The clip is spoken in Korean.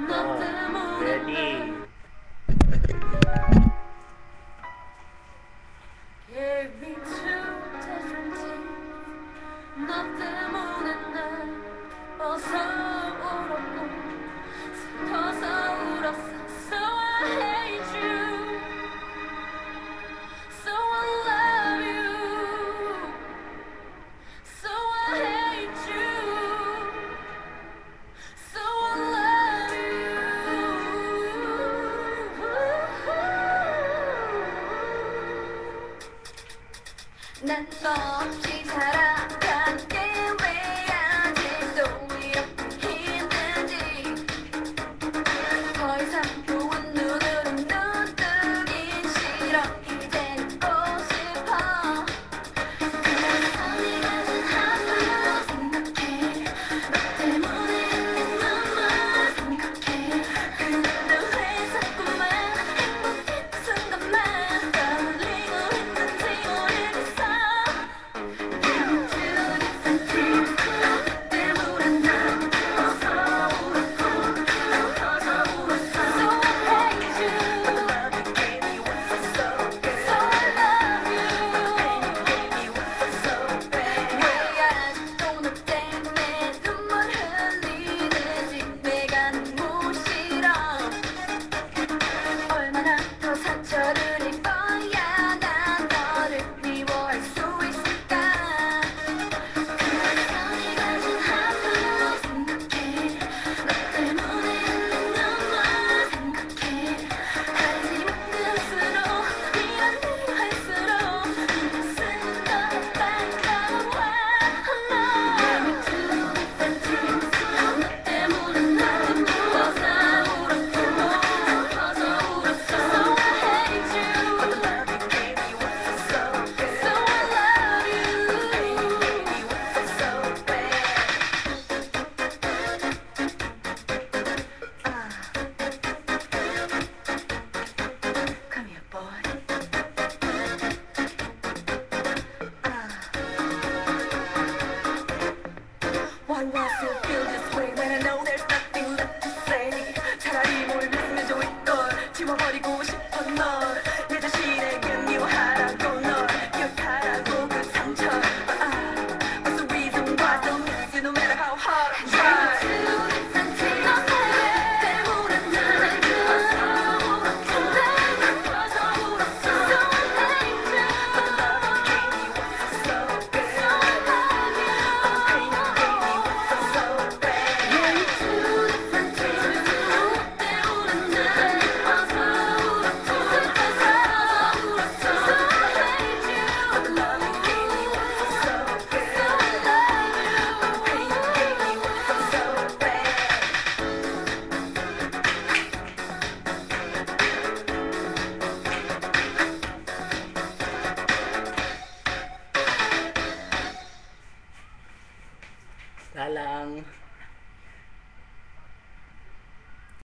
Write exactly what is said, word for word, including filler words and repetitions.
어, ready. Gave me two different teeth. 너 때문에 날 벗어 울었고 슬퍼서 울었어. So I hate you. So I love you. So I hate you. So I love you. 난 너 없이 살아가는 게 왜 아직도 이렇게 힘든지 더 이상 좋은 눈으로 눈 뜨기 싫어. 이젠 웃고 싶어. 그래서 네가 준 하루를 생각해. 너 때문에 내 맘만 생각해. 그런데 왜 자꾸만 행복했던 순간만 떠올리고 있는지 모르겠어. 얼마나 더 상처를 입어야 난 너를 미워할 수 있을까. 그래서 네가 준 하루를 생각해. 너 때문에 내 눈만 생각해. 하지만 그럴수록 미안해 할수록 가슴은 더 따가워. Love two different tears. 너 때문에 날 무어서 울었고 슬퍼서 울었어. So I hate you. So I love you. Come here, boy. Why do I still feel this way when I know there's nothing left to say? 차라리 몰랐으면 좋을걸. 지워버리고 싶어 널. 내 자신에게 미워하라고 널 기억하라고 그 상처. Ah, what's the reason why I don't miss you no matter how hard I try? Talang.